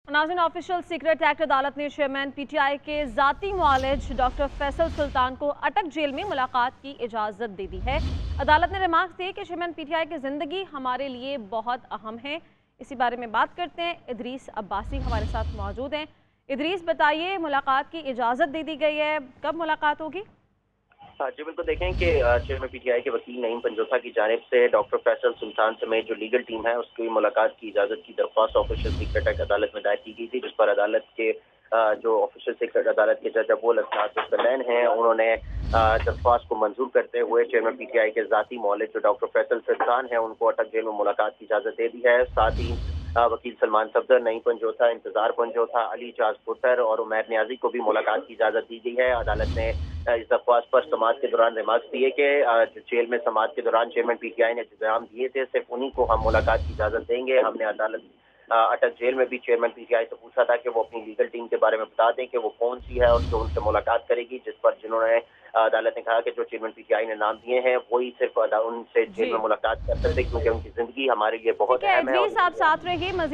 नाज़रीन, official secret act अदालत ने चेयरमैन पीटीआई के ज़ाती मुआलिज डॉक्टर फैसल सुल्तान को अटक जेल में मुलाकात की इजाज़त दे दी है। अदालत ने रिमार्क दिए कि चेयरमैन पीटीआई की ज़िंदगी हमारे लिए बहुत अहम है। इसी बारे में बात करते हैं। इदरीस अब्बासी हमारे साथ मौजूद हैं। इदरीस, बताइए, मुलाकात की इजाज़त दे दी गई है, कब मुलाकात होगी? हाँ जी, बिल्कुल। देखें कि चेयरमैन पीटीआई के वकील नईम पंजोथा की जानिब से डॉक्टर फैसल सुल्तान समेत जो लीगल टीम है उसकी मुलाकात की इजाज़त की दरख्वास्त ऑफिशियल सीक्रेट एक्ट अदालत में दायर की गई थी, जिस पर अदालत के जो ऑफिशियल सीक्रेट अदालत के जज अबुल असनाद हैं, उन्होंने दरख्वास्त को मंजूर करते हुए चेयरमैन पीटीआई के ज़ाती मौलिक जो डॉक्टर फैसल सुल्तान है उनको अटक जेल में मुलाकात की इजाज़त दे दी है। साथ ही वकील सलमान सफदर, नईम पंजोथा, इंतजार पंजोथा, अली जाज पुत्र और उमैर नियाजी को भी मुलाकात की इजाज़त दी गई है। अदालत ने इस दरख्वास्त पर समाअत के दौरान रिमार्क्स दिए कि जो जेल में समाअत के दौरान चेयरमैन पीटीआई ने इंतजाम दिए थे, सिर्फ उन्हीं को हम मुलाकात की इजाज़त देंगे। हमने अदालत अटक जेल में भी चेयरमैन पीटीआई से पूछा था कि वो अपनी लीगल टीम के बारे में बता दें कि वो कौन सी है और जो उनसे मुलाकात करेगी, जिस पर जिन्होंने अदालत ने कहा कि जो चेयरमैन पीटीआई ने नाम दिए हैं वही सिर्फ उनसे जेल जी, में मुलाकात कर सकते, क्योंकि उनकी ज़िंदगी हमारे लिए बहुत ठीक है अहम है और इदरीस, आप साथ रहिए।